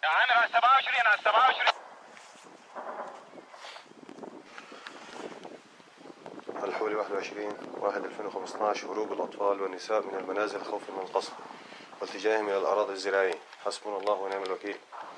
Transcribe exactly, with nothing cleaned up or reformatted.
يا عامر على سبعة وعشرين على سبعة وعشرين. الحولي واحد وعشرين واحد ألفين وخمسة عشر. هروب الأطفال والنساء من المنازل خوفا من القصف والتجاههم إلى الأراضي الزراعية. حسبنا الله ونعم الوكيل.